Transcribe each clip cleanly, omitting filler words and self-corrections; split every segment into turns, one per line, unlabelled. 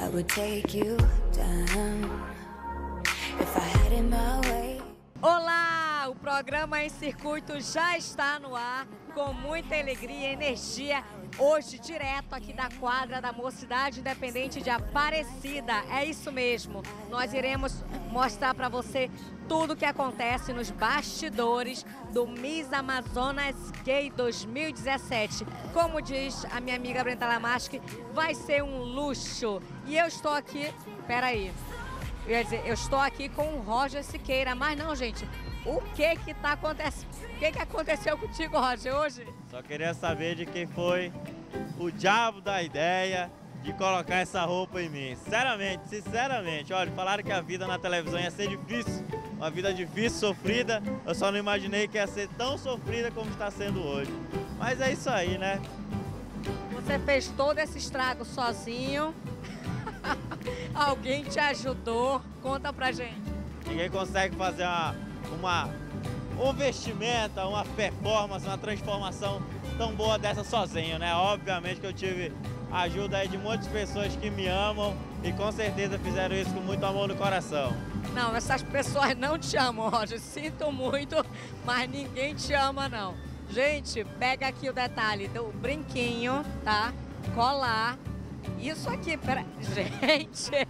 I would take you down if I had it my way.
Olá, o programa Em Circuito já está no ar, com muita alegria e energia, hoje direto aqui da quadra da Mocidade Independente de Aparecida. É isso mesmo, nós iremos mostrar para você tudo o que acontece nos bastidores do Miss Amazonas Gay 2017. Como diz a minha amiga Brenda Lamasque, vai ser um luxo. E eu estou aqui, peraí, eu ia dizer, eu estou aqui com o Roger Siqueira, mas não, gente, o que tá acontecendo? O que aconteceu contigo, Roger, hoje?
Só queria saber de quem foi o diabo da ideia de colocar essa roupa em mim. Sinceramente, olha, falaram que a vida na televisão ia ser difícil, uma vida difícil, sofrida, eu só não imaginei que ia ser tão sofrida como está sendo hoje. Mas é isso aí, né?
Você fez todo esse estrago sozinho, alguém te ajudou, conta pra gente.
Ninguém consegue fazer um vestimenta, uma performance, uma transformação tão boa dessa sozinho, né? Obviamente que eu tive a ajuda aí de muitas pessoas que me amam e com certeza fizeram isso com muito amor no coração.
Não, essas pessoas não te amam, Roger, sinto muito, mas ninguém te ama não. Gente, pega aqui o detalhe do brinquinho, tá? Colar. Isso aqui, pera... Gente,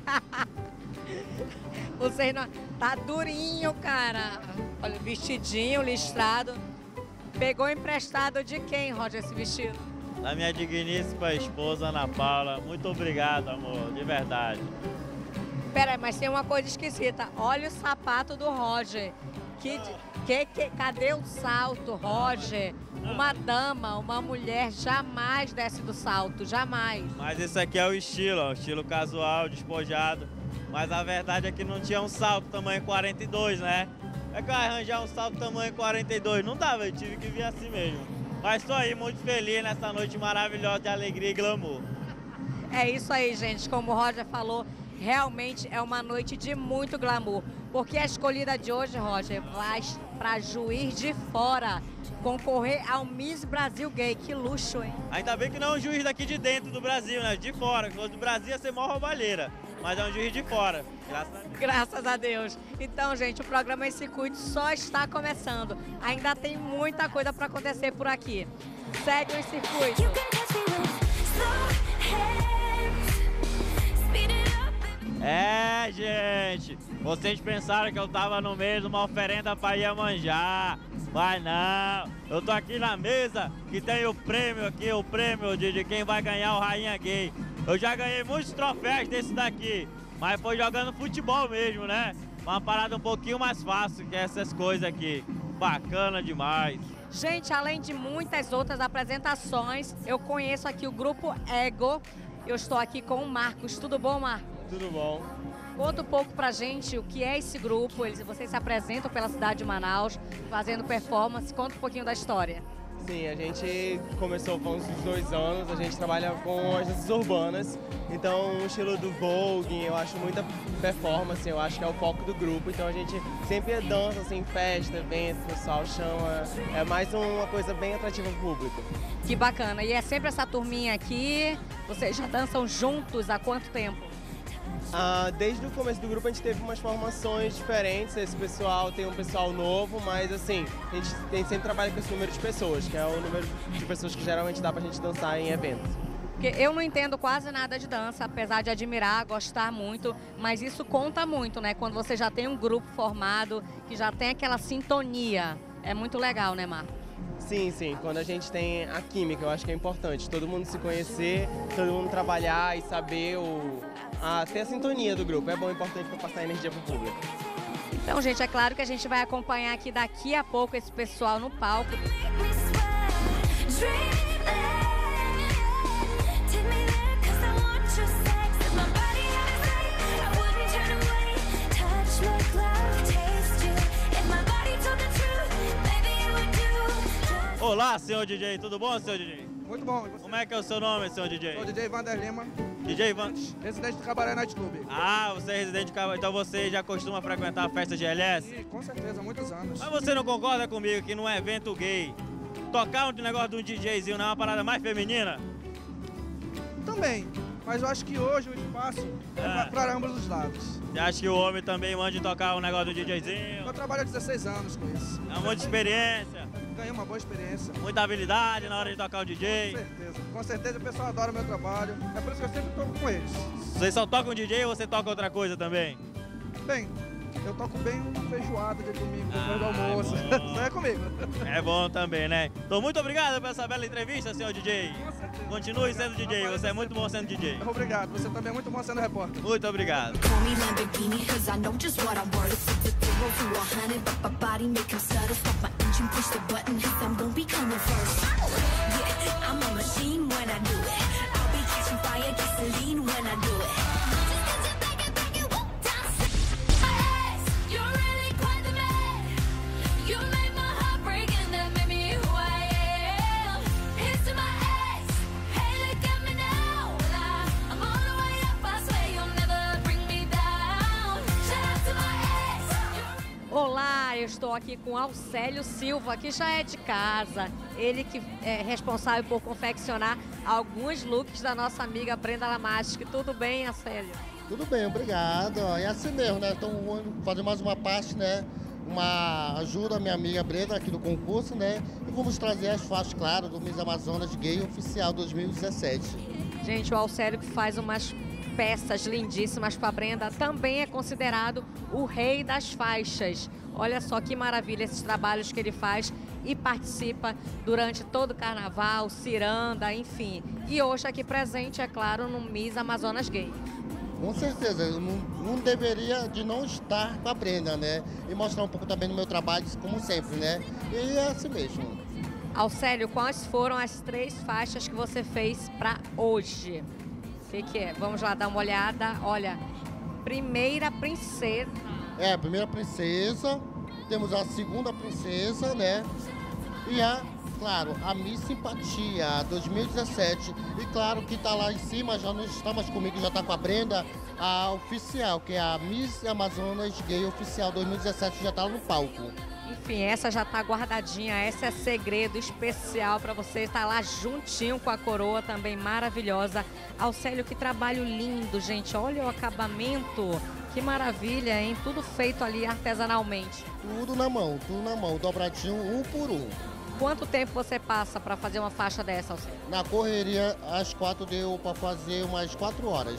vocês não... Tá durinho, cara. Olha, vestidinho, listrado. Pegou emprestado de quem, Roger, esse vestido?
Da minha digníssima esposa, Ana Paula. Muito obrigado, amor, de verdade.
Pera aí, mas tem uma coisa esquisita. Olha o sapato do Roger. Cadê o salto, Roger? Uma dama, uma mulher jamais desce do salto, jamais.
Mas esse aqui é o estilo, ó, o estilo casual, despojado. Mas a verdade é que não tinha um salto tamanho 42, né? É que eu arranjar um salto tamanho 42, não dava, eu tive que vir assim mesmo. Mas estou aí muito feliz nessa noite maravilhosa de alegria e glamour.
É isso aí, gente, como o Roger falou, realmente é uma noite de muito glamour. Porque a escolhida de hoje, Roger, vai para Juiz de Fora concorrer ao Miss Brasil Gay. Que luxo, hein?
Ainda bem que não é um juiz daqui de dentro do Brasil, né? De fora. Se fosse do Brasil ia ser mó roubalheira. Mas é um juiz de fora.
Graças a Deus. Então, gente, o programa Em Circuito só está começando. Ainda tem muita coisa para acontecer por aqui. Segue o Em Circuito.
É, gente, vocês pensaram que eu tava no meio de uma oferenda para Iemanjá, mas não, eu tô aqui na mesa que tem o prêmio aqui, o prêmio de quem vai ganhar o Rainha Gay. Eu já ganhei muitos troféus desse daqui, mas foi jogando futebol mesmo, né? Uma parada um pouquinho mais fácil que essas coisas aqui, bacana demais.
Gente, além de muitas outras apresentações, eu conheço aqui o Grupo Ego. Eu estou aqui com o Marcos. Tudo bom, Marcos?
Tudo bom.
Conta um pouco pra gente o que é esse grupo. Vocês se apresentam pela cidade de Manaus, fazendo performance. Conta um pouquinho da história.
Sim, a gente começou com uns 2 anos, a gente trabalha com as danças urbanas. Então, o estilo do Vogue, eu acho muita performance, eu acho que é o foco do grupo. Então, a gente sempre dança, assim, festa, evento, o pessoal chama. É mais uma coisa bem atrativa pro público.
Que bacana. E é sempre essa turminha aqui. Vocês já dançam juntos há quanto tempo?
Desde o começo do grupo a gente teve umas formações diferentes, esse pessoal tem um pessoal novo, mas assim, a gente sempre trabalha com esse número de pessoas, que é o número de pessoas que geralmente dá pra gente dançar em eventos.
Porque eu não entendo quase nada de dança, apesar de admirar, gostar muito, mas isso conta muito, né? Quando você já tem um grupo formado, que já tem aquela sintonia, é muito legal, né, Marcos?
Sim, sim, quando a gente tem a química, eu acho que é importante, todo mundo se conhecer, todo mundo trabalhar e saber ter a sintonia do grupo, é bom, importante para passar energia pro público.
Então, gente, é claro que a gente vai acompanhar aqui daqui a pouco esse pessoal no palco.
Olá, senhor DJ, tudo bom, senhor DJ?
Muito bom.
Como é que é o seu nome, senhor DJ?
Sou o DJ Vander Lima,
DJ Van...
residente do Cabaré Night Club.
Ah, você é residente de Cabaré, então você já costuma frequentar a festa GLS?
Sim, com certeza, há muitos anos.
Mas você não concorda comigo que num evento gay, tocar um negócio de um DJzinho não é uma parada mais feminina?
Também, Mas eu acho que hoje o espaço é para ambos os lados.
Você acha que o homem também manda tocar um negócio do DJzinho?
Eu trabalho há 16 anos com isso.
É muita experiência,
Ganhei uma boa experiência.
muita habilidade na hora de tocar o DJ.
Com certeza o pessoal adora o meu trabalho. É por isso que eu sempre toco com eles.
Você só toca um DJ ou você toca outra coisa também?
Bem, eu toco bem uma feijoada de domingo, depois do almoço.
É bom.
Isso é comigo.
É bom também, né? Então, muito obrigado por essa bela entrevista, senhor DJ. Continue sendo DJ, você é muito bom sendo DJ.
Obrigado, você também é muito bom sendo repórter.
Muito obrigado.
Call me Lamborghini, cause I know just what I'm worth. It's a 0 to 100, but my body make him stutter. Stop my engine, push the button, his son gon' be coming first. Yeah, I'm a machine when I do it. I'll be catching fire, gasoline when I do it.
Olá, eu estou aqui com Alcélio Silva, que já é de casa. Ele que é responsável por confeccionar alguns looks da nossa amiga Brenda Lamaschi. Tudo bem, Alcélio?
Tudo bem, obrigado. É assim mesmo, né? Estamos fazendo mais uma parte, né? Uma ajuda à minha amiga Brenda aqui do concurso, né? E vamos trazer as faixas, claro, do Miss Amazonas Gay Oficial 2017.
Gente, o Alcélio que faz umas peças lindíssimas para a Brenda, também é considerado o rei das faixas. Olha só que maravilha esses trabalhos que ele faz e participa durante todo o carnaval, ciranda, enfim. E hoje aqui presente, é claro, no Miss Amazonas Gay.
Com certeza, eu não deveria de não estar com a Brenda, né? E mostrar um pouco também do meu trabalho, como sempre, né? E é assim mesmo.
Alcélio, quais foram as 3 faixas que você fez para hoje? O que é? Vamos lá dar uma olhada. Olha, Primeira Princesa.
É, a Primeira Princesa, temos a Segunda Princesa, né? E claro, a Miss Simpatia 2017. E claro que tá lá em cima, já não está mais comigo, já tá com a Brenda, a oficial, que é a Miss Amazonas Gay Oficial 2017, já tá lá no palco.
Enfim, essa já tá guardadinha, essa é segredo especial para você estar lá juntinho com a coroa, também maravilhosa. Alcélio, que trabalho lindo, gente. Olha o acabamento, que maravilha, hein? Tudo feito ali artesanalmente.
Tudo na mão, dobradinho, um por um.
Quanto tempo você passa para fazer uma faixa dessa, Alcélio?
Na correria, às 4 deu para fazer umas 4 horas.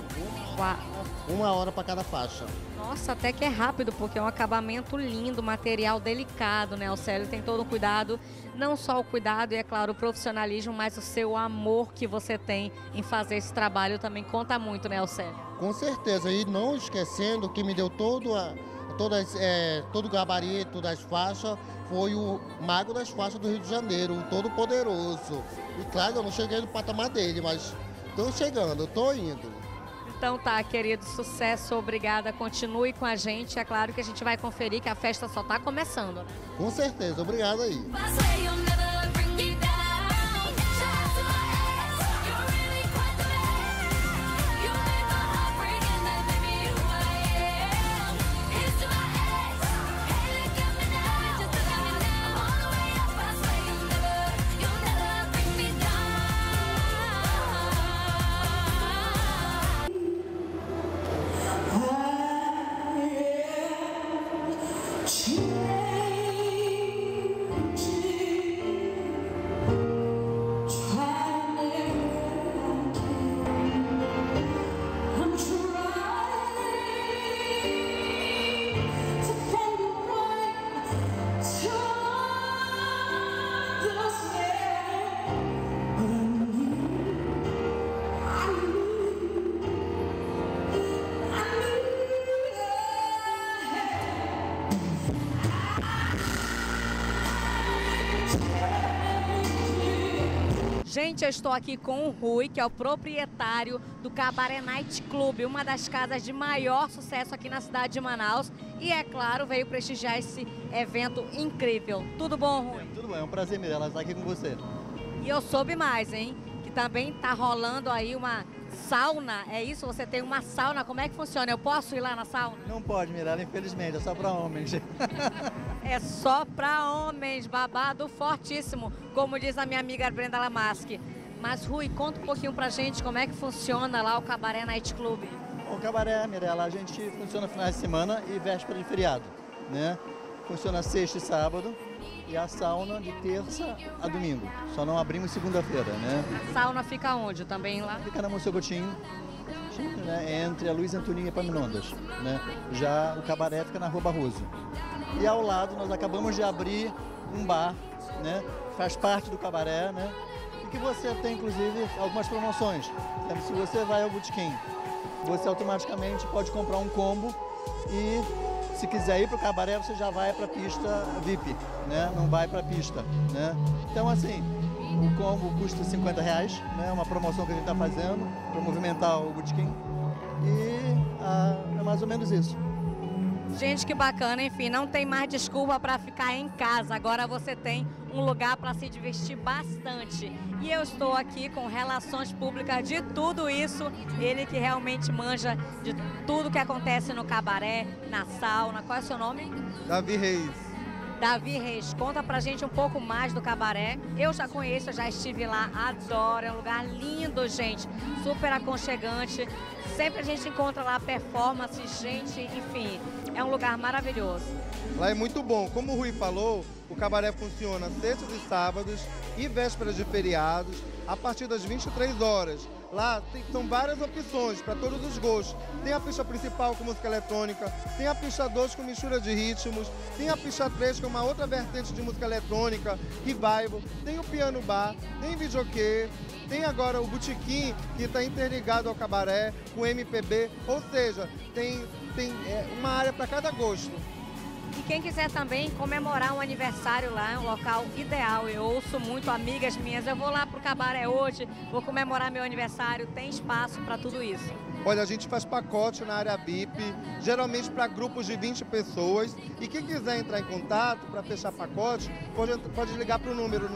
1 hora para cada faixa.
Nossa, até que é rápido, porque é um acabamento lindo, material delicado, né? Alcélio tem todo o cuidado, não só o cuidado e, é claro, o profissionalismo, mas o seu amor que você tem em fazer esse trabalho também conta muito, né, Alcélio?
Com certeza, e não esquecendo que me deu todo o gabarito das faixas, foi o mago das faixas do Rio de Janeiro, o todo-poderoso. E claro, eu não cheguei no patamar dele, mas estou chegando, estou indo.
Então tá, querido, sucesso, obrigada, continue com a gente. É claro que a gente vai conferir que a festa só tá começando, né?
Com certeza, obrigado aí.
Gente, eu estou aqui com o Rui, que é o proprietário do Cabaré Night Club, uma das casas de maior sucesso aqui na cidade de Manaus. E, é claro, veio prestigiar esse evento incrível. Tudo bom, Rui?
Tudo bem, é um prazer mesmo estar aqui com você.
E eu soube mais, hein? Que também tá rolando aí uma sauna. É isso? Você tem uma sauna. Como é que funciona? Eu posso ir lá na sauna?
Não pode, Mirella, infelizmente, é só para homens.
É só para homens, babado fortíssimo, como diz a minha amiga Brenda Lamaschi. Mas, Rui, conta um pouquinho pra gente como é que funciona lá o Cabaré Night Club.
O Cabaré, Mirella, a gente funciona finais de semana e véspera de feriado, né? Funciona sexta e sábado e a sauna de terça a domingo. Só não abrimos segunda-feira, né?
A sauna fica onde? Também lá?
Fica na Monsegotinho, né? Entre a Luiz Antoninho e Epaminondas, né? Já o Cabaré fica na Rua Barroso. E ao lado nós acabamos de abrir um bar, né? Faz parte do Cabaré, né? E que você tem, inclusive, algumas promoções. Então, se você vai ao Botequim, você automaticamente pode comprar um combo e, se quiser ir para o Cabaré, você já vai para a pista VIP, né? Não vai para a pista, né? Então, assim, o combo custa R$50, né? Uma promoção que a gente está fazendo para movimentar o Botequim. E é mais ou menos isso.
Gente, que bacana, enfim, não tem mais desculpa para ficar em casa. Agora você tem um lugar para se divertir bastante. E eu estou aqui com relações públicas de tudo isso. Ele que realmente manja de tudo que acontece no cabaré, na sauna. Qual é o seu nome?
Davi Reis.
Davi Reis, conta pra gente um pouco mais do cabaré. Eu já conheço, eu já estive lá, adoro, é um lugar lindo, gente, super aconchegante. Sempre a gente encontra lá performance, gente, enfim, é um lugar maravilhoso.
Lá é muito bom. Como o Rui falou, o cabaré funciona sextas e sábados e vésperas de feriados, a partir das 23 horas. Lá são várias opções para todos os gostos. Tem a pista principal com música eletrônica, tem a pista 2 com mistura de ritmos, tem a pista 3 com uma outra vertente de música eletrônica, revival, tem o piano bar, tem videokê, tem agora o botequim que está interligado ao cabaré, com MPB, ou seja, tem uma área para cada gosto.
E quem quiser também comemorar um aniversário lá, é um local ideal. Eu ouço muito amigas minhas, eu vou lá pro cabaré hoje, vou comemorar meu aniversário, tem espaço para tudo isso.
Olha, a gente faz pacote na área VIP, geralmente para grupos de 20 pessoas. E quem quiser entrar em contato para fechar pacote, pode ligar para o número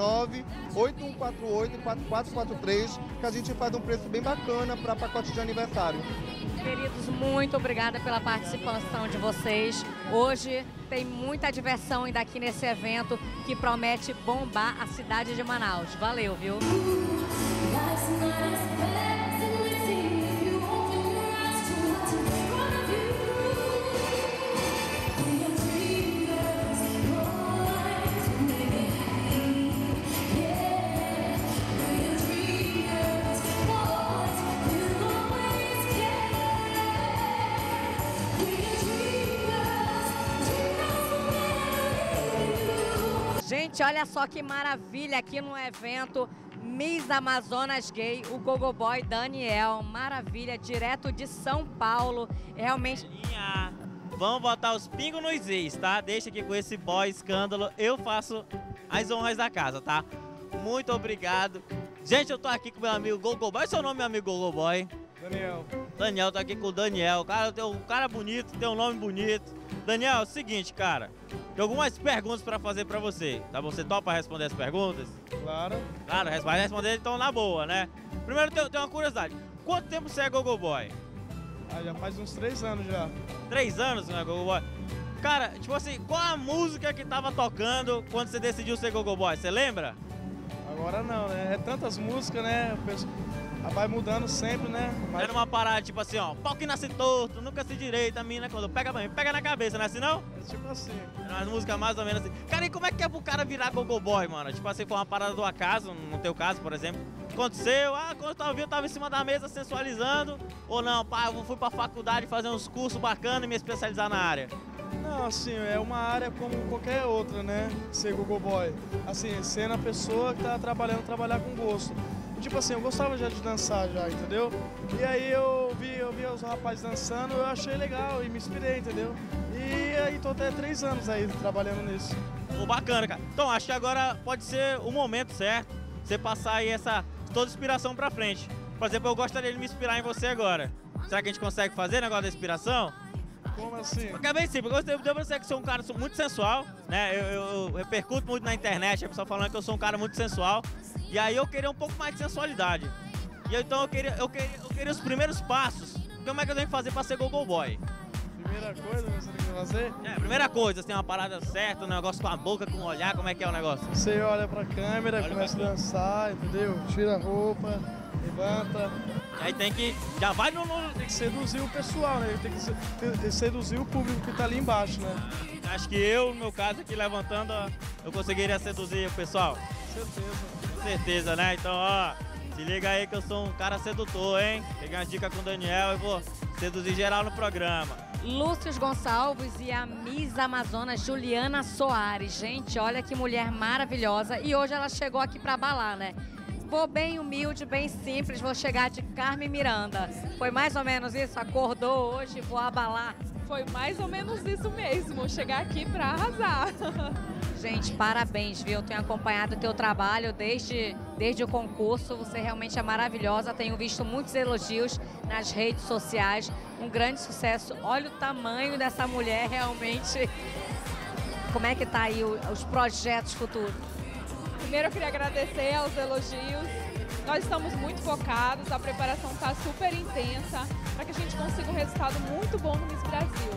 98148-4443, que a gente faz um preço bem bacana para pacote de aniversário.
Queridos, muito obrigada pela participação de vocês. Hoje tem muita diversão ainda aqui nesse evento que promete bombar a cidade de Manaus. Valeu, viu? Gente, olha só que maravilha aqui no evento Miss Amazonas Gay, o Gogo Boy Daniel. Maravilha, direto de São Paulo. Realmente...
Vamos botar os pingos nos is, tá? Deixa aqui com esse boy escândalo. Eu faço as honras da casa, tá? Muito obrigado. Gente, eu tô aqui com meu amigo Gogo Boy. Qual é o seu nome, meu amigo Gogo Boy?
Daniel.
Daniel, tô aqui com o Daniel. Cara, tem um cara bonito, tem um nome bonito. Daniel, é o seguinte, cara. Tem algumas perguntas pra fazer pra você. Tá? Você topa responder as perguntas?
Claro.
Claro, vai responder então na boa, né? Primeiro, tem uma curiosidade. Quanto tempo você é Gogo Boy?
Já faz uns 3 anos já.
3 anos, né, Gogo Boy? Cara, tipo assim, qual a música que tava tocando quando você decidiu ser Gogo Boy? Você lembra?
Agora não, né? É tantas músicas, né? Vai mudando sempre, né? Mas...
Era uma parada tipo assim, ó, pau que nasce torto, nunca se direita, a mina quando pega na cabeça, não é assim não?
É tipo assim.
Era umas músicas mais ou menos assim. Cara, e como é que é pro cara virar Gogo Boy, mano? Tipo assim, foi uma parada do acaso, no teu caso, por exemplo. Aconteceu, quando eu tava em cima da mesa sensualizando, ou não, pá, eu fui pra faculdade fazer uns cursos bacanas e me especializar na área.
Não, assim, é uma área como qualquer outra, né? Ser Gogo Boy. Assim, sendo a pessoa que tá trabalhar com gosto. Tipo assim, eu gostava já de dançar já, entendeu? E aí eu vi os rapazes dançando, eu achei legal e me inspirei, entendeu? E aí tô até 3 anos aí trabalhando nisso.
Pô, bacana, cara. Então, acho que agora pode ser o momento certo, você passar aí toda inspiração pra frente. Por exemplo, eu gostaria de me inspirar em você agora. Será que a gente consegue fazer negócio da inspiração?
Como assim?
Porque é bem simples, eu gostei de você que sou um cara muito sensual, né? Eu repercuto muito na internet, a pessoa falando que eu sou um cara muito sensual. E aí eu queria um pouco mais de sensualidade. E então eu queria os primeiros passos. Como é que eu tenho que fazer pra ser Gogo Boy?
Primeira coisa que você tem que fazer?
Primeira coisa, tem uma parada certa, um negócio com a boca, com o olhar, como é que é o negócio?
Você olha pra câmera, começa a dançar, entendeu? Tira a roupa, levanta.
Aí tem que, já vai no...
Tem que seduzir o pessoal, né? Tem que seduzir o público que tá ali embaixo, né?
Acho que eu, no meu caso aqui, levantando, eu conseguiria seduzir o pessoal.
Certeza.
Com certeza, né? Então, ó, se liga aí que eu sou um cara sedutor, hein? Peguei uma dica com o Daniel e vou seduzir geral no programa.
Lúcio Gonçalves e a Miss Amazonas Juliana Soares. Gente, olha que mulher maravilhosa. E hoje ela chegou aqui pra abalar, né? Vou bem humilde, bem simples, vou chegar de Carmen Miranda. Foi mais ou menos isso? Acordou hoje, vou abalar?
Foi mais ou menos isso mesmo, chegar aqui pra arrasar.
Gente, parabéns, viu? Eu tenho acompanhado o teu trabalho desde o concurso. Você realmente é maravilhosa. Tenho visto muitos elogios nas redes sociais. Um grande sucesso. Olha o tamanho dessa mulher, realmente. Como é que tá aí os projetos futuros?
Primeiro eu queria agradecer aos elogios. Nós estamos muito focados, a preparação está super intensa para que a gente consiga um resultado muito bom no Miss Brasil.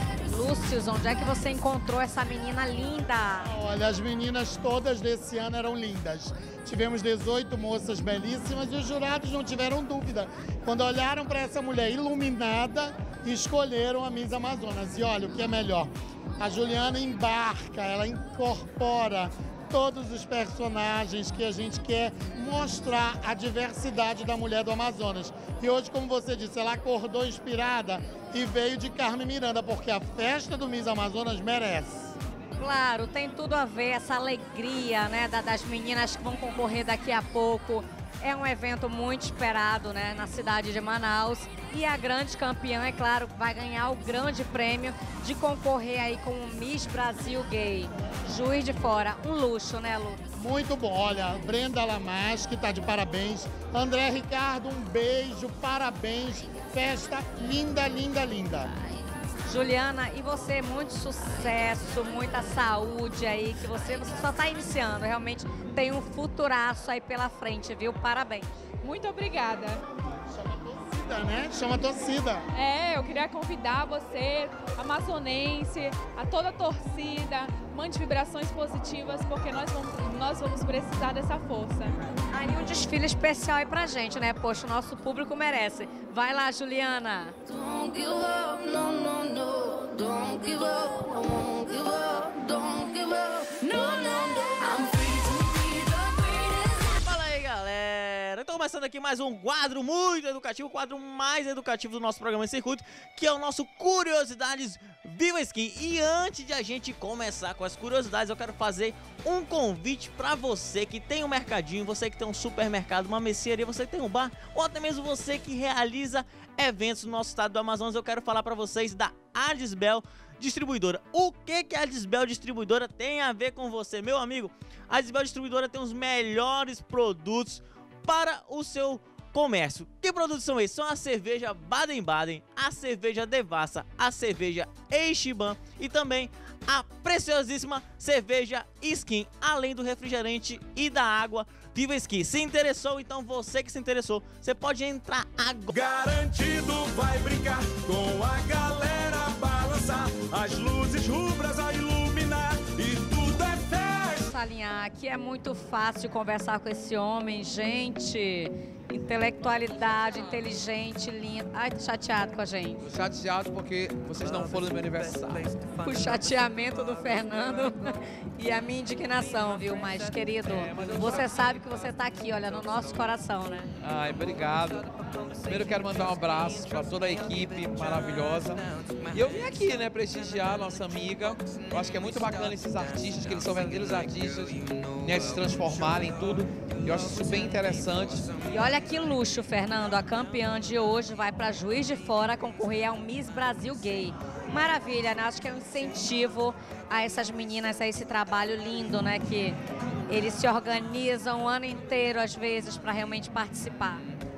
Lúcio, onde é que você encontrou essa menina linda?
Olha, as meninas todas desse ano eram lindas. Tivemos 18 moças belíssimas e os jurados não tiveram dúvida. Quando olharam para essa mulher iluminada, escolheram a Miss Amazonas. E olha, o que é melhor? A Juliana embarca, ela incorpora todos os personagens que a gente quer mostrar a diversidade da mulher do Amazonas. E hoje, como você disse, ela acordou inspirada e veio de Carmen Miranda, porque a festa do Miss Amazonas merece.
Claro, tem tudo a ver, essa alegria, né, das meninas que vão concorrer daqui a pouco. É um evento muito esperado, né, na cidade de Manaus. E a grande campeã, é claro, vai ganhar o grande prêmio de concorrer aí com o Miss Brasil Gay. Juiz de Fora, um luxo, né, Lu?
Muito bom. Olha, Brenda Lamas, que está de parabéns. André Ricardo, um beijo, parabéns. Festa linda, linda, linda.
Juliana, e você, muito sucesso, muita saúde aí, que você só está iniciando, realmente tem um futuraço aí pela frente, viu? Parabéns.
Muito obrigada.
Chama a torcida, né? Chama a torcida.
Eu queria convidar você, amazonense, a toda a torcida, mande vibrações positivas, porque nós vamos precisar dessa força.
Aí um desfile especial aí pra gente, né? Poxa, o nosso público merece. Vai lá, Juliana.
Don't give up, no, no, no. Don't give up, I won't give up. Don't give up, no, no, no. I'm free to be the greatest.
Fala aí, galera. Então, começando aqui mais um quadro muito educativo, o quadro mais educativo do nosso programa em circuito, que é o nosso Curiosidades Viva Skin. E antes de a gente começar com as curiosidades, eu quero fazer um convite para você que tem um mercadinho, você que tem um supermercado, uma mercearia, você que tem um bar, ou até mesmo você que realiza eventos no nosso estado do Amazonas. Eu quero falar para vocês da Adisbel Distribuidora. O que a Adisbel Distribuidora tem a ver com você, meu amigo? A Adisbel Distribuidora tem os melhores produtos para o seu comércio. Que produtos são esses? São a cerveja Baden-Baden, a cerveja Devassa, a cerveja Eichiban e também a preciosíssima cerveja Skin, além do refrigerante e da água Viva Skin. Se interessou? Então você que se interessou, você pode entrar agora.
Garantido vai brincar com a galera, balançar as luzes rubras a iluminar e tudo é festa.
Salinhar, aqui é muito fácil conversar com esse homem, gente. Intelectualidade, inteligente, lindo. Ai, tô chateado com a gente.
Tô chateado porque vocês não foram no meu aniversário.
O chateamento do Fernando e a minha indignação, viu? Mas, querido, você sabe que você tá aqui, olha, no nosso coração, né?
Ai, obrigado. Primeiro quero mandar um abraço para toda a equipe maravilhosa. E eu vim aqui, né, prestigiar a nossa amiga. Eu acho que é muito bacana esses artistas, que eles são verdadeiros artistas, né, se transformarem em tudo. Eu acho isso bem interessante.
E olha que luxo, Fernando. A campeã de hoje vai para Juiz de Fora concorrer ao Miss Brasil Gay. Maravilha, né? Acho que é um incentivo a essas meninas, a esse trabalho lindo, né? Que eles se organizam o ano inteiro, às vezes, para realmente participar.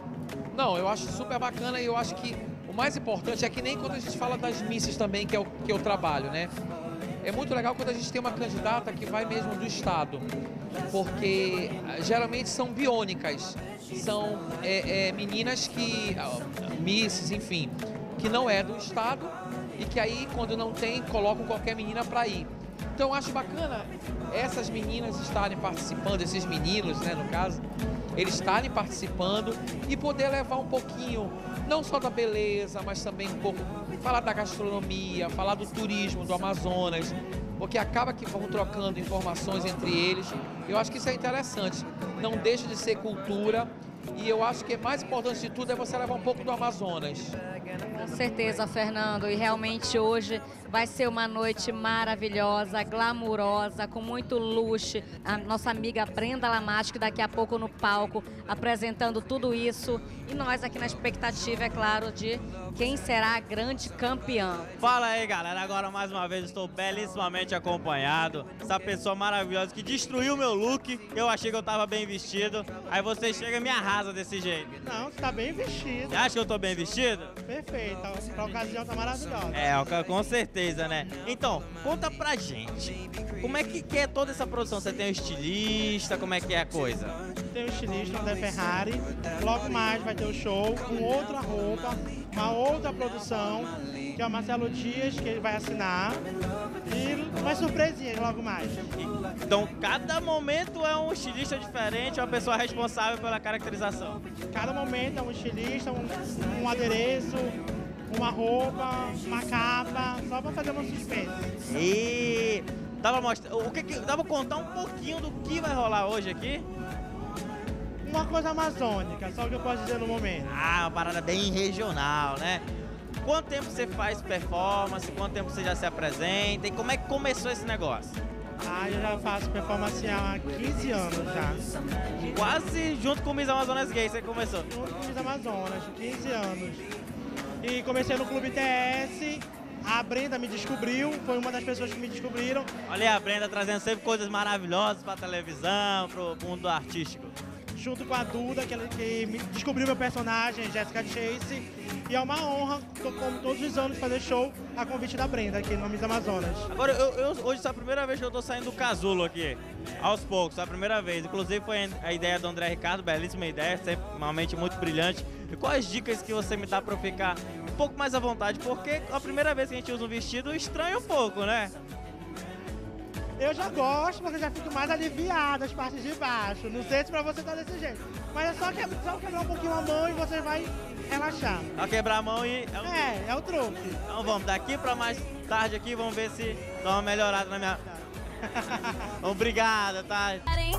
Não, eu acho super bacana e eu acho que o mais importante é que nem quando a gente fala das misses também, que é o trabalho, né? É muito legal quando a gente tem uma candidata que vai mesmo do estado, porque geralmente são biônicas, são meninas que, misses, enfim, que não é do estado e que aí, quando não tem, colocam qualquer menina para ir. Então eu acho bacana essas meninas estarem participando, esses meninos, né, no caso, eles estarem participando e poder levar um pouquinho, não só da beleza, mas também um pouco, falar da gastronomia, falar do turismo do Amazonas, porque acaba que vão trocando informações entre eles. Eu acho que isso é interessante, não deixa de ser cultura e eu acho que mais importante de tudo é você levar um pouco do Amazonas.
Com certeza, Fernando, e realmente hoje vai ser uma noite maravilhosa, glamurosa, com muito luxo. A nossa amiga Brenda Lamacho, que daqui a pouco no palco, apresentando tudo isso. E nós aqui na expectativa, é claro, de quem será a grande campeã.
Fala aí, galera. Agora, mais uma vez, estou belíssimamente acompanhado. Essa pessoa maravilhosa que destruiu meu look. Eu achei que eu tava bem vestido. Aí você chega e me arrasa desse jeito.
Não, você tá bem vestido.
Você acha que eu tô bem vestido?
Perfeito. A ocasião tá maravilhosa.
Com certeza, né? Então, conta pra gente. Como é que é toda essa produção? Você tem um estilista? Como é que é a coisa?
Tem um estilista, André Ferrari. Logo mais vai ter o show com outra roupa, uma outra produção, que é o Marcelo Dias, que ele vai assinar. E umas surpresinhas logo mais.
Então, cada momento é um estilista diferente, uma pessoa responsável pela caracterização.
Cada momento é um estilista, um adereço, uma roupa, uma capa, só para fazer uma suspense.
E dá pra contar um pouquinho do que vai rolar hoje aqui?
Uma coisa amazônica, só o que eu posso dizer no momento.
Ah, uma parada bem regional, né? Quanto tempo você faz performance? Quanto tempo você já se apresenta? E como é que começou esse negócio?
Ah, eu já faço performance há 15 anos já.
Quase junto com o Miss Amazonas Gay você começou?
Junto com o Miss Amazonas, 15 anos. E comecei no Clube TS, a Brenda me descobriu, foi uma das pessoas que me descobriram.
Olha aí a Brenda trazendo sempre coisas maravilhosas pra televisão, pro mundo artístico.
Junto com a Duda, que me descobriu meu personagem, Jessica Chase. E é uma honra, como todos os anos, fazer show a convite da Brenda aqui no Miss Amazonas.
Agora, hoje é a primeira vez que eu tô saindo do casulo aqui, aos poucos, é a primeira vez. Inclusive foi a ideia do André Ricardo, belíssima ideia, sempre uma mente muito brilhante. E quais dicas que você me dá pra eu ficar um pouco mais à vontade? Porque a primeira vez que a gente usa um vestido estranha um pouco, né?
Eu já gosto, porque eu já fico mais aliviada as partes de baixo. Não sei se pra você tá desse jeito. Mas é só quebrar um pouquinho a mão e você vai relaxar.
Só quebrar a mão e...
É o truque.
Então vamos, daqui pra mais tarde aqui, vamos ver se dá uma melhorada na minha... Obrigada, tá?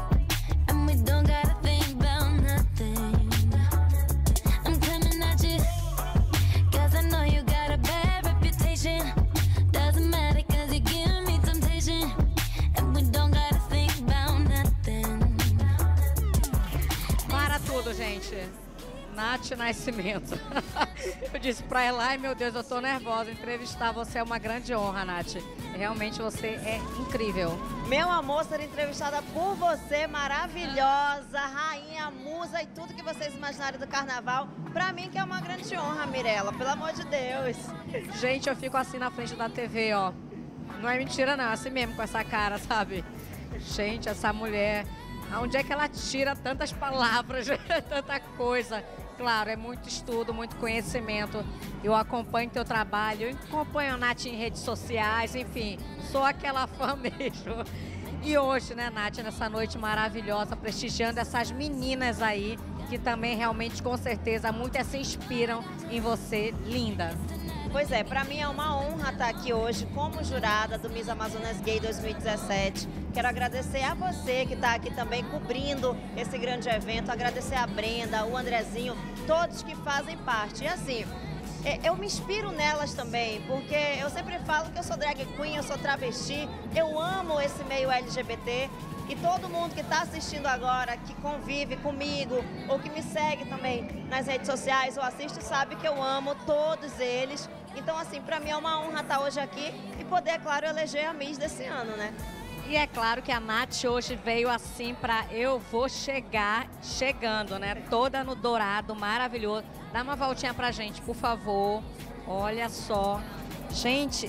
Gente, Nath Nascimento. Eu disse pra ela, ai meu Deus, eu tô nervosa, entrevistar você é uma grande honra, Nath. Realmente você é incrível.
Meu amor, ser entrevistada por você, maravilhosa, rainha, musa e tudo que vocês imaginarem do carnaval. Pra mim que é uma grande honra, Mirella, pelo amor de Deus.
Gente, eu fico assim na frente da TV, ó. Não é mentira não, assim mesmo, com essa cara, sabe? Gente, essa mulher... Onde é que ela tira tantas palavras, tanta coisa? Claro, é muito estudo, muito conhecimento. Eu acompanho teu trabalho, eu acompanho a Nath em redes sociais, enfim, sou aquela fã mesmo. E hoje, né, Nath, nessa noite maravilhosa, prestigiando essas meninas aí, que também realmente, com certeza, muitas se inspiram em você, linda.
Pois é, para mim é uma honra estar aqui hoje como jurada do Miss Amazonas Gay 2017. Quero agradecer a você que está aqui também cobrindo esse grande evento, agradecer a Brenda, o Andrezinho, todos que fazem parte. E assim, eu me inspiro nelas também, porque eu sempre falo que eu sou drag queen, eu sou travesti, eu amo esse meio LGBT. E todo mundo que está assistindo agora, que convive comigo ou que me segue também nas redes sociais ou assiste, sabe que eu amo todos eles. Então, assim, para mim é uma honra estar hoje aqui e poder, claro, eleger a Miss desse ano, né?
E é claro que a Nath hoje veio assim para eu vou chegando, né? Toda no dourado, maravilhoso. Dá uma voltinha pra gente, por favor. Olha só. Gente,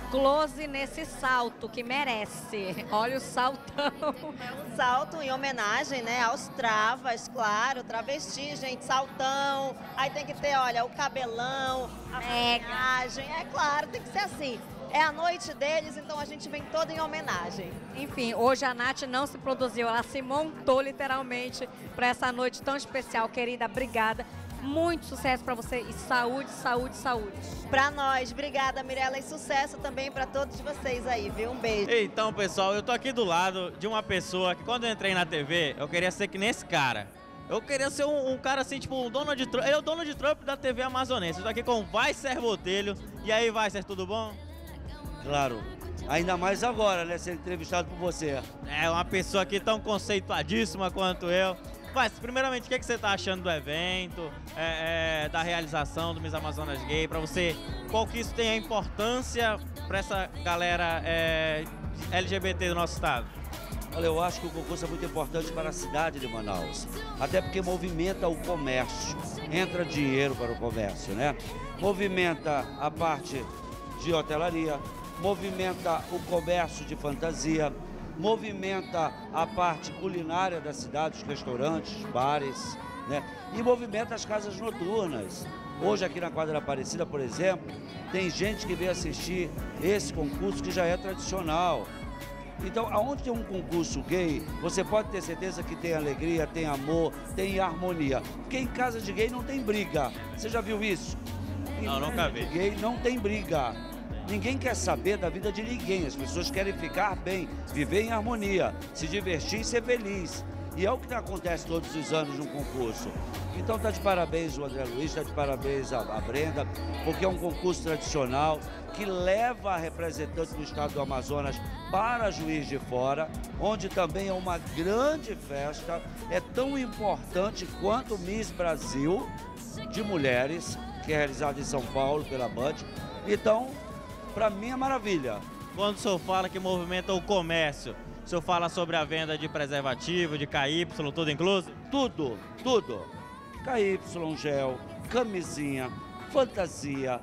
close nesse salto que merece. Olha o saltão.
É um salto em homenagem, né, aos travas, claro, travesti, gente, saltão. Aí tem que ter, olha, o cabelão, a maquiagem. É claro, tem que ser assim. É a noite deles, então a gente vem toda em homenagem.
Enfim, hoje a Nath não se produziu, ela se montou literalmente para essa noite tão especial. Querida, obrigada. Muito sucesso para você e saúde, saúde, saúde.
Para nós, obrigada, Mirella, e sucesso também para todos vocês aí, viu? Um beijo.
Então, pessoal, eu tô aqui do lado de uma pessoa que quando eu entrei na TV, eu queria ser que nem esse cara. Eu queria ser um cara assim, tipo, um Donald Trump. Ele é o Donald Trump da TV amazonense. Eu tô aqui com o Weisser Botelho. E aí, Weisser, tudo bom?
Claro. Ainda mais agora, né? Ser entrevistado por você.
É, uma pessoa aqui tão conceituadíssima quanto eu. Mas, primeiramente, o que você está achando do evento, da realização do Miss Amazonas Gay? Para você, qual que isso tem a importância para essa galera LGBT do nosso estado?
Olha, eu acho que o concurso é muito importante para a cidade de Manaus. Até porque movimenta o comércio. Entra dinheiro para o comércio, né? Movimenta a parte de hotelaria, movimenta o comércio de fantasia, movimenta a parte culinária da cidade, os restaurantes, bares, né? E movimenta as casas noturnas. Hoje aqui na Quadra Aparecida, por exemplo, tem gente que veio assistir esse concurso que já é tradicional. Então, aonde tem um concurso gay, você pode ter certeza que tem alegria, tem amor, tem harmonia. Porque em casa de gay não tem briga. Você já viu isso?
Não, nunca vi.
Gay não tem briga. Ninguém quer saber da vida de ninguém. As pessoas querem ficar bem, viver em harmonia, se divertir e ser feliz. E é o que acontece todos os anos no concurso. Então está de parabéns o André Luiz, está de parabéns a Brenda, porque é um concurso tradicional que leva a representante do estado do Amazonas para Juiz de Fora, onde também é uma grande festa, é tão importante quanto o Miss Brasil de mulheres, que é realizado em São Paulo pela Band. Então, para mim é maravilha.
Quando o senhor fala que movimenta o comércio, o senhor fala sobre a venda de preservativo, de KY, tudo incluso?
Tudo, tudo. KY, gel, camisinha, fantasia,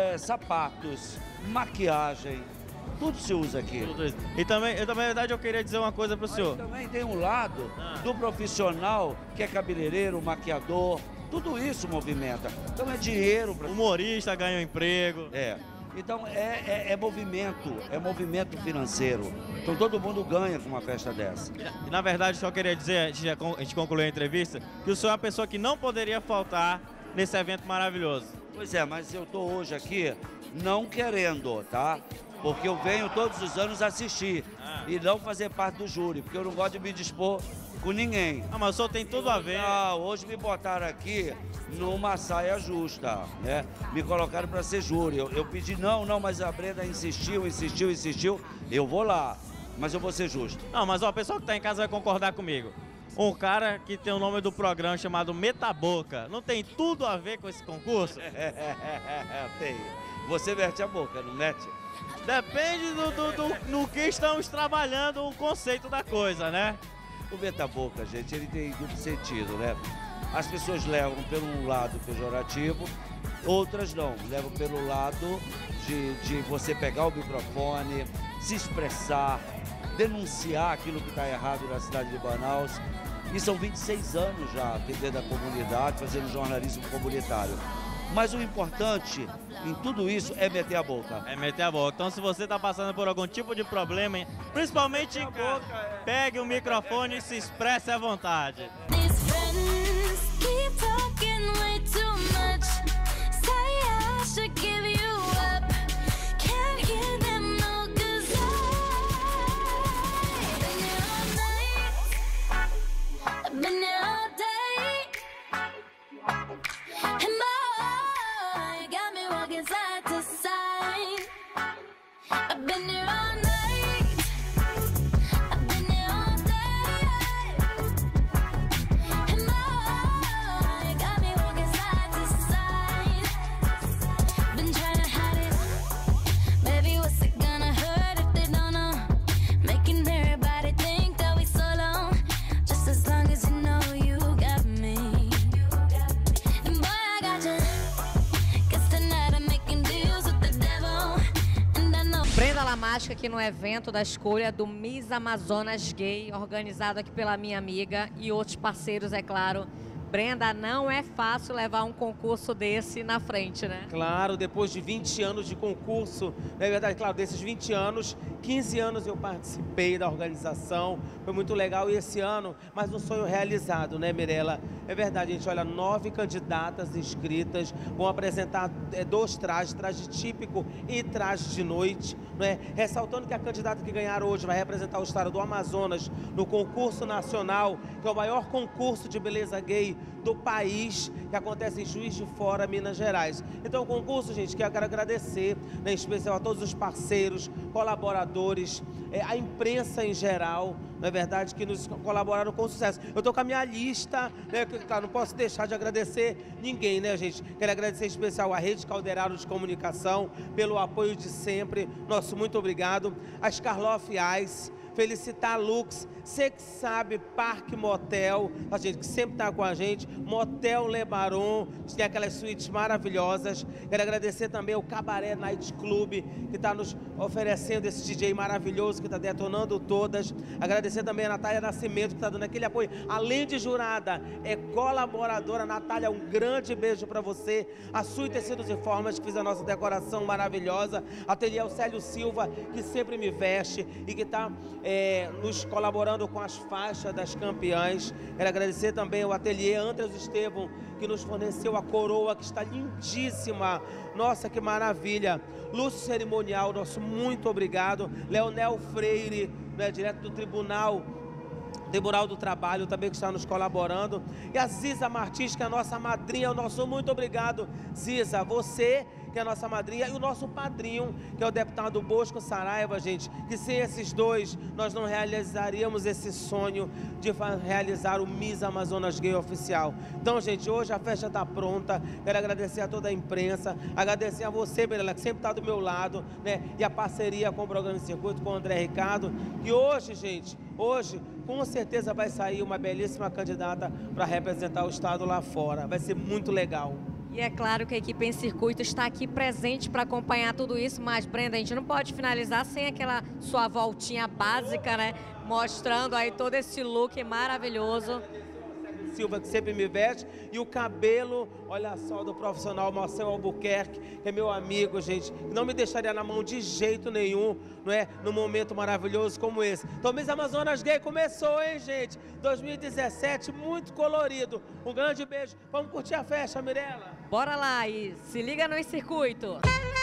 sapatos, maquiagem, tudo se usa aqui.
Tudo isso. E também, na verdade, eu queria dizer uma coisa para o senhor.
Também tem um lado do profissional que é cabeleireiro, maquiador, tudo isso movimenta. Então é dinheiro para...
Humorista ganha um emprego.
Então é movimento financeiro. Então todo mundo ganha com uma festa dessa.
E, na verdade, só queria dizer, a gente concluiu a entrevista, que o senhor é a pessoa que não poderia faltar nesse evento maravilhoso.
Pois é, mas eu estou hoje aqui não querendo, tá? Porque eu venho todos os anos assistir e não fazer parte do júri, porque eu não gosto de me dispor com ninguém.
Ah, mas o senhor tem tudo a ver.
Não, hoje me botaram aqui numa saia justa, né? Me colocaram para ser júri. Eu pedi, não, mas a Brenda insistiu, eu vou lá, mas eu vou ser justo.
Não, mas ó, o pessoal que tá em casa vai concordar comigo. Um cara que tem o nome do programa chamado Metaboca, não tem tudo a ver com esse concurso?
Tem. Você mete a boca, não mete?
Depende no que estamos trabalhando o conceito da coisa, né?
O metaboca, gente, ele tem duplo sentido, né? As pessoas levam pelo lado pejorativo, outras não, levam pelo lado de você pegar o microfone, se expressar, denunciar aquilo que está errado na cidade de Manaus. E são 26 anos já atendendo a comunidade, fazendo jornalismo comunitário. Mas o importante em tudo isso é meter a boca.
É meter a boca. Então, se você está passando por algum tipo de problema, principalmente em casa, pegue o microfone e se expresse à vontade.
fórmula mágica aqui no evento da escolha do Miss Amazonas Gay, organizado aqui pela minha amiga e outros parceiros, é claro. Brenda, não é fácil levar um concurso desse na frente, né?
Claro, depois de 20 anos de concurso, não é verdade? Claro, desses 20 anos, 15 anos eu participei da organização, foi muito legal. E esse ano, mais um sonho realizado, né, Mirella? É verdade, gente, olha, 9 candidatas inscritas vão apresentar 2 trajes, traje típico e traje de noite, não é? Ressaltando que a candidata que ganhar hoje vai representar o estado do Amazonas no concurso nacional, que é o maior concurso de beleza gay do país, que acontece em Juiz de Fora, Minas Gerais. Então, o concurso, gente, que eu quero agradecer, né, em especial a todos os parceiros, colaboradores, a imprensa em geral, não é verdade, que nos colaboraram com sucesso. Eu estou com a minha lista, né, que, claro, não posso deixar de agradecer ninguém, né, gente? Quero agradecer em especial a Rede Calderaro de Comunicação pelo apoio de sempre. Nosso muito obrigado. A Scarloff Ice, felicitar a Lux, Cê Que Sabe, Parque Motel, a gente que sempre está com a gente, Motel Le Baron, tem aquelas suítes maravilhosas. Quero agradecer também ao Cabaré Night Club, que está nos oferecendo esse DJ maravilhoso, que está detonando todas. Agradecer também a Natália Nascimento, que está dando aquele apoio, além de jurada, é colaboradora. Natália, um grande beijo para você. A Sui Tecidos e Formas, que fez a nossa decoração maravilhosa. Ateliê Célio Silva, que sempre me veste e que está nos colaborando com as faixas das campeãs. Quero agradecer também ao ateliê Andras Estevão, que nos forneceu a coroa, que está lindíssima. Nossa, que maravilha. Lúcio Cerimonial, nosso muito obrigado. Leonel Freire, né, direto do Tribunal do Trabalho, também que está nos colaborando. E a Ziza Martins, que é a nossa madrinha, o nosso muito obrigado. Ziza, você que é a nossa madrinha, e o nosso padrinho, que é o deputado Bosco Saraiva, gente, que sem esses dois nós não realizaríamos esse sonho de realizar o Miss Amazonas Gay Oficial. Então, gente, hoje a festa está pronta. Quero agradecer a toda a imprensa, agradecer a você, Mirella, que sempre está do meu lado, né? E a parceria com o Programa de Circuito, com o André Ricardo. E hoje, gente, hoje, com certeza vai sair uma belíssima candidata para representar o estado lá fora. Vai ser muito legal.
E é claro que a equipe em circuito está aqui presente para acompanhar tudo isso, mas, Brenda, a gente não pode finalizar sem aquela sua voltinha básica, né? Mostrando aí todo esse look maravilhoso.
Silva, que sempre me veste, e o cabelo, olha só, do profissional Marcel Albuquerque, que é meu amigo, gente, que não me deixaria na mão de jeito nenhum, não é? Num momento maravilhoso como esse. Então, Miss Amazonas Gay começou, hein, gente? 2017, muito colorido. Um grande beijo. Vamos curtir a festa, Mirella?
Bora lá e se liga no Em Circuito.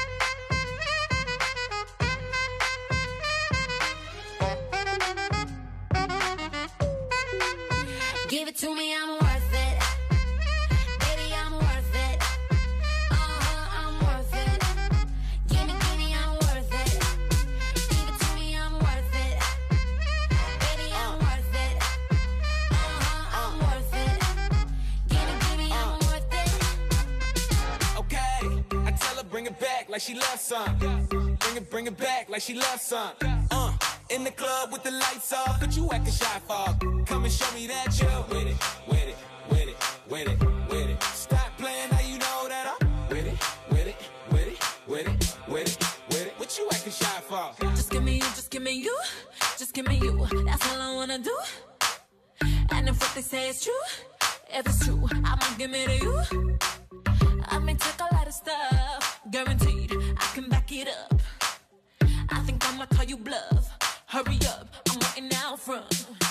Give it to me, I'm worth it. Baby, I'm worth it. I'm worth it. Give me, I'm worth it. Give it to me, I'm worth it. Baby, I'm worth it. I'm worth it. Give me, I'm worth it.
Okay, I tell her bring it back like she loves some. Bring it back like she loves some. In the club with the lights off, but you acting shy for. Come and show me that you're with it, with it, with it, with it, with it. Stop playing, now you know that I'm with it, with it, with it, with it, with it, with it. What you acting shy for?
Just give me you, just give me you, just give me you. That's all I wanna do. And if what they say is true, if it's true, I'ma give it to you. I may take a lot of stuff, guaranteed I can back it up. I think I'ma call you bluff. Hurry up, I'm waiting out front.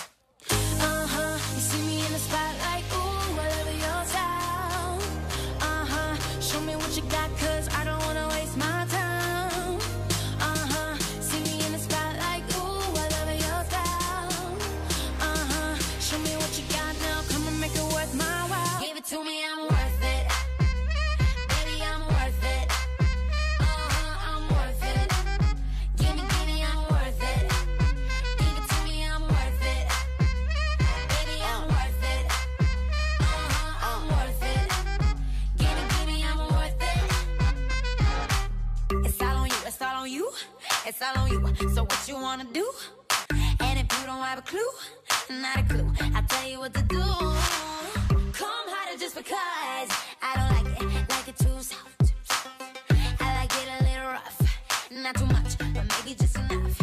You see me in the spotlight, ooh, I love your style. Show me what you got, cause I don't wanna waste my time. See me in the spotlight, ooh, I love your style. Show me what you got now, come and make it worth my while. Give it to me, I'm worth it. Baby, I'm worth it. I'm worth it. Give me, I'm worth it. Give it to me, I'm worth it. Baby, I'm worth it. I'm worth it. Give me, I'm worth it. It's all on you, it's all on you, it's all on you. So what you wanna do? And if you don't have a clue, not a clue, I'll tell you what to do. Come harder just because I don't like it too soft. I like it a little rough, not too much, but make you just enough.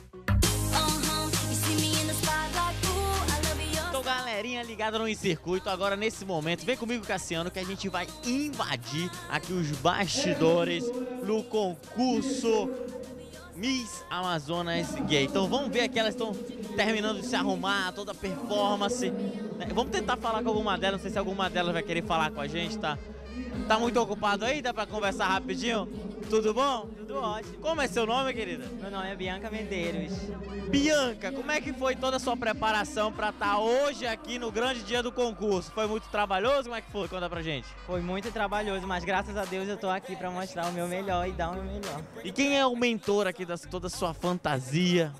You see me in the spotlight, ooh, I love you.
Então, galerinha ligada no Em Circuito, agora nesse momento, vem comigo, Cassiano, que a gente vai invadir aqui os bastidores no concurso Miss Amazonas Gay. Então vamos ver aqui, elas estão terminando de se arrumar, toda a performance, né? Vamos tentar falar com alguma delas, não sei se alguma delas vai querer falar com a gente, tá? Tá muito ocupado aí? Dá pra conversar rapidinho? Tudo bom?
Tudo ótimo.
Como é seu nome, querida?
Meu nome é Bianca Medeiros.
Bianca, como é que foi toda a sua preparação para estar hoje aqui no grande dia do concurso? Foi muito trabalhoso? Como é que foi? Conta pra gente.
Foi muito trabalhoso, mas graças a Deus eu tô aqui para mostrar o meu melhor e dar o meu melhor.
E quem é o mentor aqui de toda a sua fantasia?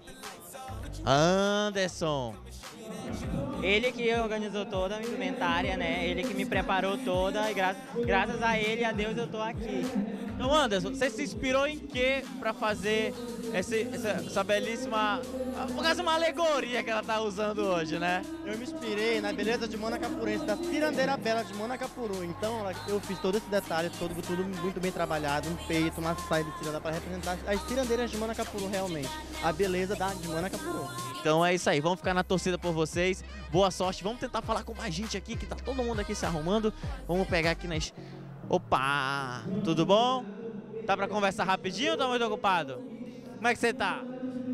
Anderson.
Ele que organizou toda a indumentária, né? Ele que me preparou toda e graças a ele e a Deus eu tô aqui.
Então, Anderson, você se inspirou em quê para fazer essa belíssima, uma alegoria que ela tá usando hoje, né?
Eu me inspirei na beleza de Manacapurense, da cirandeira bela de Manacapuru. Então, eu fiz todo esse detalhe, tudo muito bem trabalhado, um peito, uma saia de ciranda para representar as cirandeiras de Manacapuru realmente. A beleza de Manacapuru.
Então é isso aí, vamos ficar na torcida por vocês. Boa sorte, vamos tentar falar com mais gente aqui, que tá todo mundo aqui se arrumando. Vamos pegar aqui nas... Opa! Tudo bom? Tá pra conversar rapidinho ou tá muito ocupado? Como é que você tá?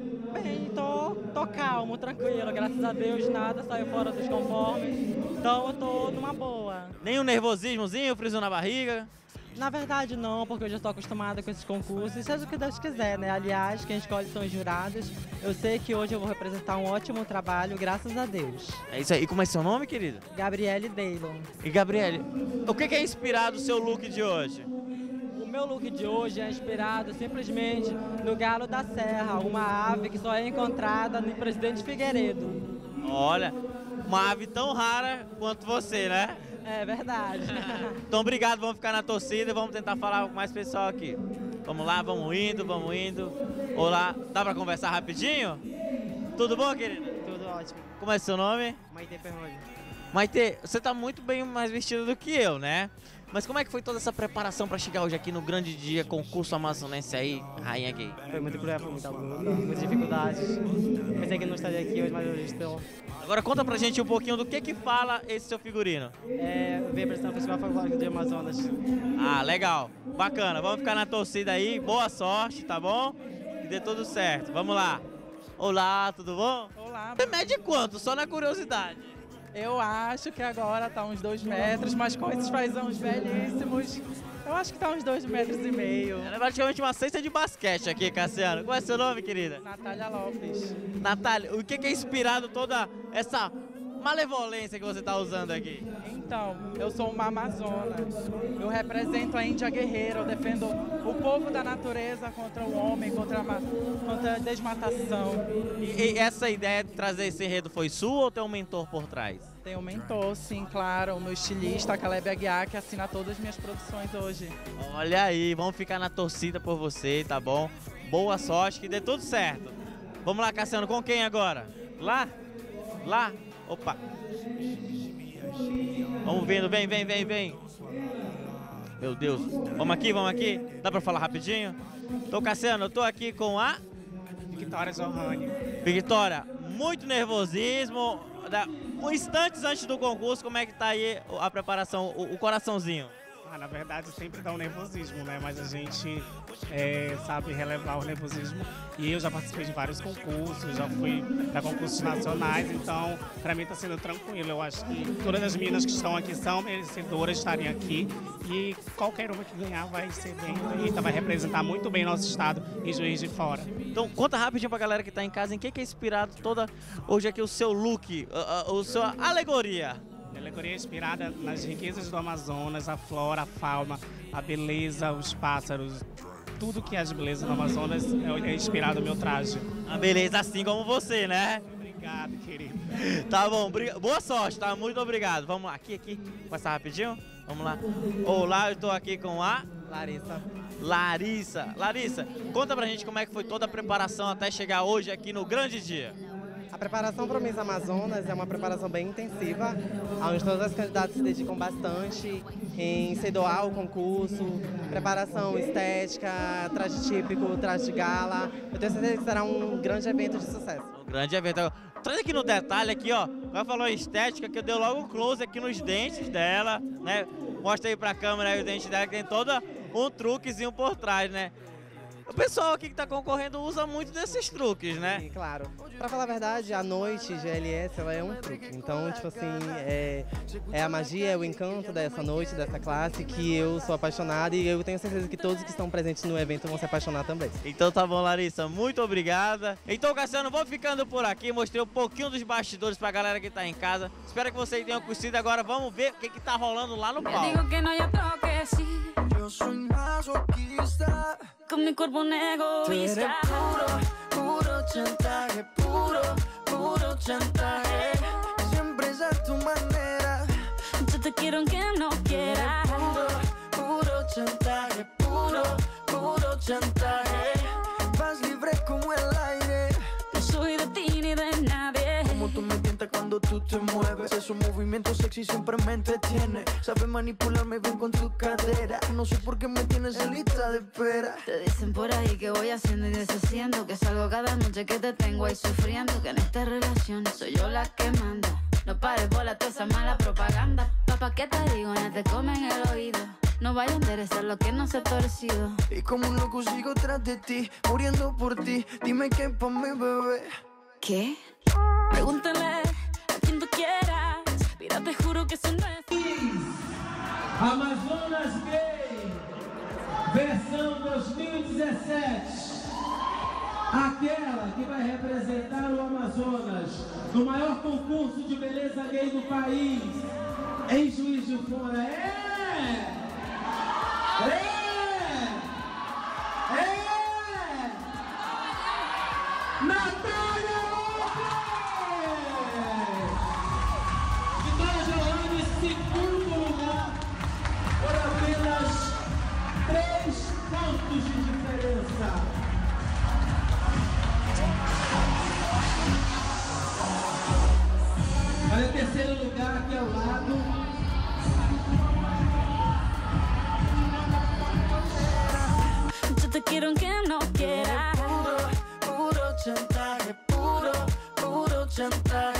Bem, tô calmo, tranquilo, graças a Deus nada saiu fora dos conformes. Então eu tô numa boa.
Nem um nervosismozinho, friozinho na barriga?
Na verdade não, porque eu já estou acostumada com esses concursos, seja o que Deus quiser, né? Aliás, quem escolhe são os jurados. Eu sei que hoje eu vou representar um ótimo trabalho, graças a Deus.
É isso aí. E como é seu nome, querida?
Gabriele Daylon.
E Gabriele, o que é inspirado o seu look de hoje?
O meu look de hoje é inspirado simplesmente no galo da serra, uma ave que só é encontrada no Presidente Figueiredo.
Olha, uma ave tão rara quanto você, né?
É verdade.
Então, obrigado, vamos ficar na torcida e vamos tentar falar com mais pessoal aqui. Vamos lá, vamos indo. Olá, dá pra conversar rapidinho? Tudo bom, querida?
Tudo ótimo.
Como é seu nome?
Maite Perrone.
Maite, você tá muito bem mais vestida do que eu, né? Mas como é que foi toda essa preparação para chegar hoje aqui no grande dia, concurso amazonense aí, Rainha Gay?
Foi muito cruel, foi muita luta, muitas dificuldades. Pensei que não estaria aqui hoje, mas hoje estou.
Agora conta pra gente um pouquinho do que fala esse seu figurino.
Veio apresentar o Festival Folclórico de Amazonas.
Ah, legal. Bacana. Vamos ficar na torcida aí. Boa sorte, tá bom? Que dê tudo certo. Vamos lá. Olá, tudo bom?
Olá.
Você mede quanto? Só na curiosidade.
Eu acho que agora tá uns 2 metros, mas com esses fazões belíssimos, eu acho que tá uns 2,5 metros.
Ela é praticamente uma cesta de basquete aqui, Cassiano. Qual é seu nome, querida?
Natália Lopes.
Natália, o que é inspirado toda essa malevolência que você tá usando aqui?
Então, eu sou uma amazona. Eu represento a Índia guerreira, eu defendo o povo da natureza contra o homem, contra a desmatação.
E essa ideia de trazer esse enredo foi sua ou tem um mentor por trás?
Tem um mentor, sim, claro, o meu estilista, Caleb Aguiar, que assina todas as minhas produções hoje.
Olha aí, vamos ficar na torcida por você, tá bom? Boa sorte, que dê tudo certo. Vamos lá, Cassiano, com quem agora? Lá? Opa. Vamos vendo, vem. Meu Deus. Vamos aqui. Dá pra falar rapidinho? Tô, Cassiano, eu tô aqui com a...
Victoria Zohani.
Victoria, muito nervosismo. Instantes antes do concurso, como é que tá aí a preparação, o coraçãozinho?
Na verdade, sempre dá um nervosismo, né? Mas a gente sabe relevar o nervosismo. E eu já participei de vários concursos, já fui para concursos nacionais, então para mim está sendo tranquilo. Eu acho que todas as meninas que estão aqui são merecedoras de estarem aqui e qualquer uma que ganhar vai ser bem bonita, vai representar muito bem nosso estado em Juiz de Fora.
Então conta rapidinho pra galera que está em casa, em que é inspirado toda hoje aqui o seu look, a sua alegoria.
A alegoria é inspirada nas riquezas do Amazonas, a flora, a fauna, a beleza, os pássaros, tudo que é de beleza do Amazonas é inspirado no meu traje.
A beleza assim como você, né?
Obrigado, querido.
Tá bom, boa sorte, tá? Muito obrigado. Vamos lá, aqui, passar rapidinho? Vamos lá. Olá, eu tô aqui com a...
Larissa.
Larissa, conta pra gente como é que foi toda a preparação até chegar hoje aqui no grande dia.
A preparação para o Miss Amazonas é uma preparação bem intensiva, onde todas as candidatas se dedicam bastante em se doar ao concurso, preparação estética, traje típico, traje de gala. Eu tenho certeza que será um grande evento de sucesso.
Um grande evento. Traz aqui no detalhe aqui, ó. Ela falou em estética, que eu dei logo um close aqui nos dentes dela, né? Mostra aí pra câmera aí os dentes dela, que tem todo um truquezinho por trás, né? O pessoal aqui que está concorrendo usa muito desses truques, né?
Sim, claro. Pra falar a verdade, a noite GLS ela é um truque. Então, tipo assim, é a magia, é o encanto dessa noite, dessa classe, que eu sou apaixonada e eu tenho certeza que todos que estão presentes no evento vão se apaixonar também.
Então tá bom, Larissa. Muito obrigada. Então, Cassiano, vou ficando por aqui. Mostrei um pouquinho dos bastidores pra galera que tá em casa. Espero que vocês tenham curtido. Agora vamos ver o que tá rolando lá no palco.
Yo soy masoquista,
con mi cuerpo un egoísta.
Puro chantaje, puro chantaje. Siempre es a tu manera.
Yo te quiero aunque no quieras.
Puro chantaje, puro chantaje. Vas libre como el aire.
No soy de ti ni de nadie.
Como tú me tientas cuando tú te mueves. Esos movimientos sexy siempre me entretiene. Sabes manipularme bien con tu cadera. No sé por qué me tienes en lista de espera.
Te dicen por ahí que voy haciendo y deshaciendo, que salgo cada noche que te tengo ahí sufriendo, que en esta relación soy yo la que manda. No pares bola toda esa mala propaganda. Papá, ¿qué te digo? Ya te comen el oído. No vaya a interesar lo que no se ha torcido.
Y como un loco sigo tras de ti, muriendo por ti. Dime qué pa' mi bebé.
¿Qué? Pregúntale a quien tú quieras. Mira, te juro que eso no es.
Amazonas Gay, versão 2017. Aquela que vai representar o Amazonas no maior concurso de beleza gay do país, em Juiz de Fora. Natália Vitória Giovanni, segundo lugar, por apenas 3 pontos de diferença. Olha o terceiro lugar aqui ao lado.
Yo te quiero aunque no quieras.
Puro chantaje, puro chantaje.